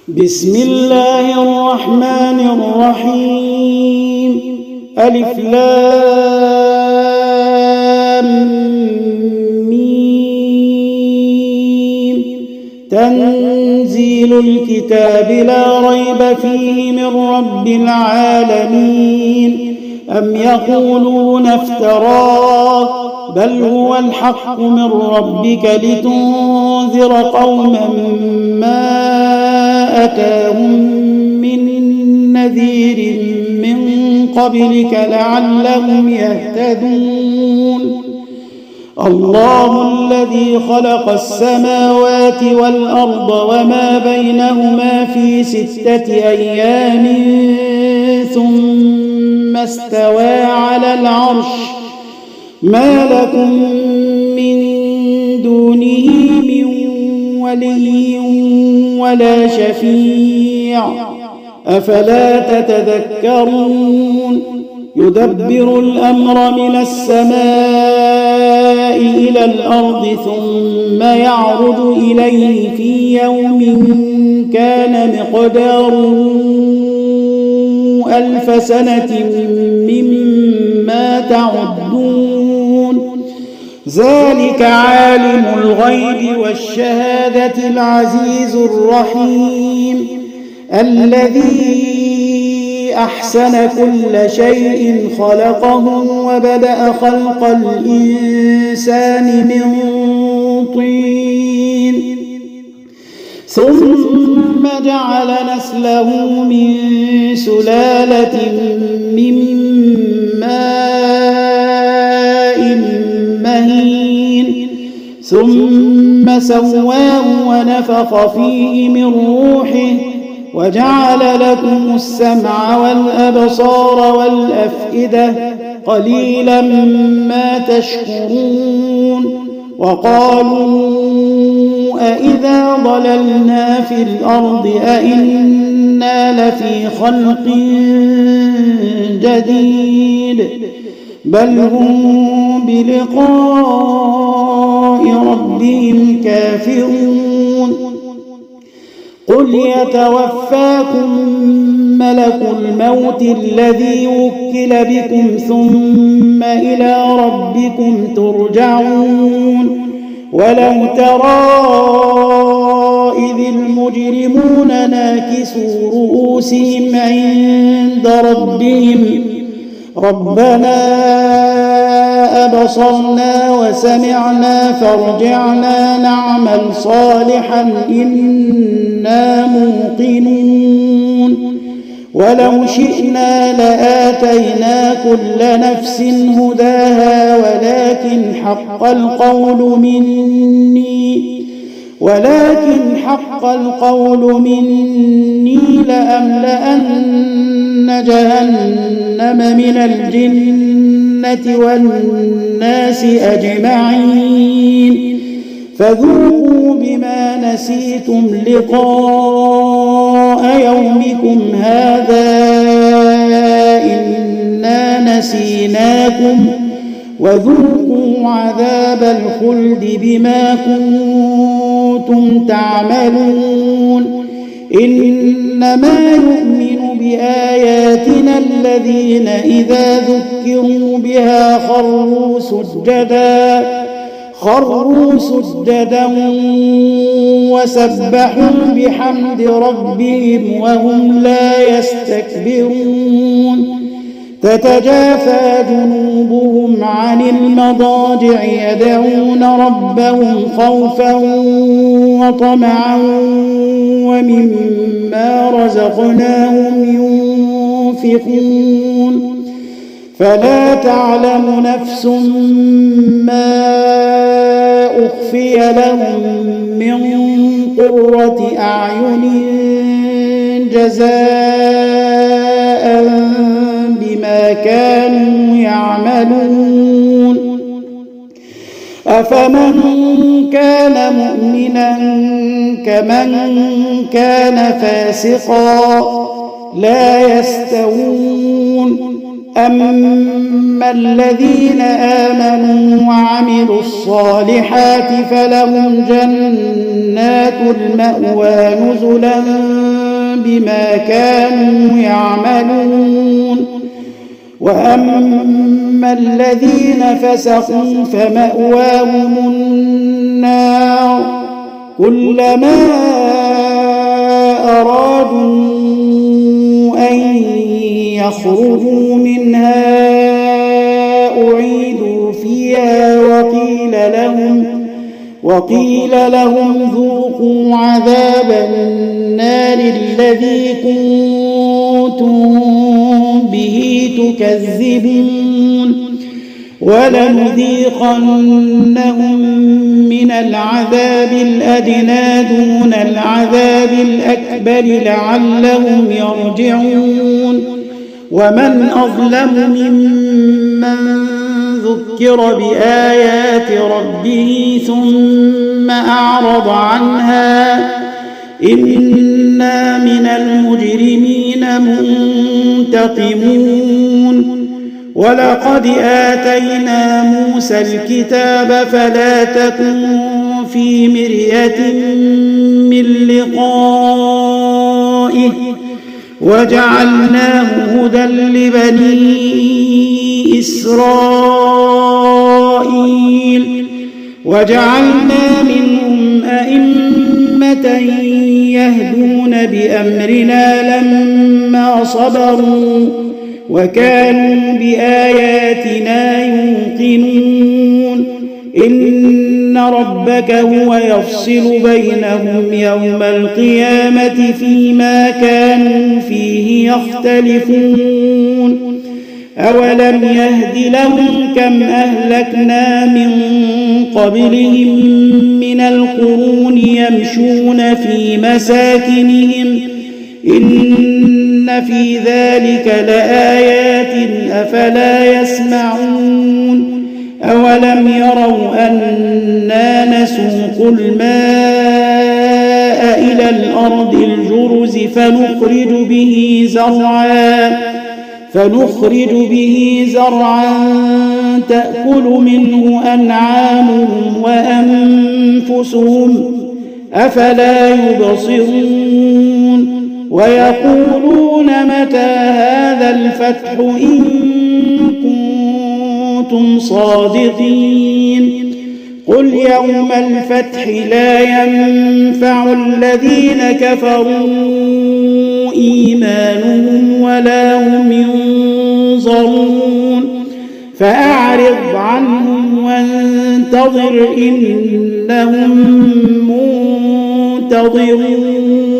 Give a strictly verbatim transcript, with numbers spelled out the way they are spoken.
بسم الله الرحمن الرحيم. ألف لام ميم. تنزيل الكتاب لا ريب فيه من رب العالمين. أم يقولون افتراه بل هو الحق من ربك لتنذر قوما ما أتاهم من نذير من قبلك لعلهم يهتدون. الله الذي خلق السماوات والأرض وما بينهما في ستة أيام ثم استوى على العرش ما لكم من دونه من ولي ولا شفيع أفلا تتذكرون. يدبر الأمر من السماء إلى الأرض ثم يعرج إليه في يوم كان مقداره ألف سنة مما تعدون. ذلك عالم الغيب والشهادة العزيز الرحيم الذي أحسن كل شيء خلقه وبدأ خلق الإنسان من طين ثم جعل نسله من سلالة من ماء مهين ثم سواه ونفخ فيه من روحه وجعل لكم السمع والأبصار والأفئدة قليلا ما تشكرون. وقالوا أإذا ضللنا في الأرض أإنا لفي خلق جديد بل هم بلقاء ربهم كافرون. قل يتوفاكم ملك الموت الذي وكل بكم ثم إلى ربكم ترجعون. ولو ترى إذ المجرمون ناكسوا رؤوسهم عند ربهم ربنا أبصرنا وسمعنا فارجعنا نعمل صالحا إنا موقنون. ولو شئنا لآتينا كل نفس هداها ولكن حق القول مني ولكن حق القول مني لأملأن جهنم من الجنة والناس أجمعين. فذوقوا بما نسيتم لقاء يومكم هذا إنا نسيناكم وذوقوا عذاب الخلد بما كنتم تعملون. إنما يؤمن بآياتنا الذين إذا ذكروا بها خروا سجدا خروا سجدا وسبحوا بحمد ربهم وهم لا يستكبرون. تتجافى جنوبهم عن المضاجع يدعون ربهم خوفا وطمعا ومما رزقناهم ينفقون. فلا تعلم نفس ما أخفي لهم من قرة أعين جزاء بما كانوا يعملون. أفمن كان مؤمنا كمن كان فاسقا لا يستوون. أما الذين آمنوا وعملوا الصالحات فلهم جنات المأوى نزلا بما كانوا يعملون. وأما الذين فسقوا فمأواهم النار كلما أرادوا أن يخرجوا منها أعيدوا فيها وقيل لهم وقيل لهم ذوقوا عذاب النار الذي كنتم به تكذبون. ولنذيقنهم من العذاب الأدنى دون العذاب الأكبر لعلهم يرجعون. ومن أظلم ممن ذكر بآيات ربه ثم أعرض عنها إنا من المجرمين منتقمون. ولقد آتينا موسى الكتاب فلا تكن في مرية من لقائه وجعلناه هدى لبني إسرائيل وجعلنا منهم أئمة يهدون بأمرنا لما صبروا وكانوا بآياتنا يوقنون. إن ربك هو يفصل بينهم يوم القيامة فيما كانوا فيه يختلفون. أولم يهد لهم كم أهلكنا من قبلهم من القرون يمشون في مساكنهم إن في ذلك لآيات أفلا يسمعون. أولم يروا أنا نسوق الماء إلى الأرض الجرز فنخرج به زرعا فنخرج به زرعا تأكل منه أنعامهم وأنفسهم أفلا يبصرون. ويقولون متى هذا الفتح إن كنتم صادقين. قل يوم الفتح لا ينفع الذين كفروا إيمانهم ولا هم ينظرون. فأعرض عنهم وانتظر إنهم منتظرون.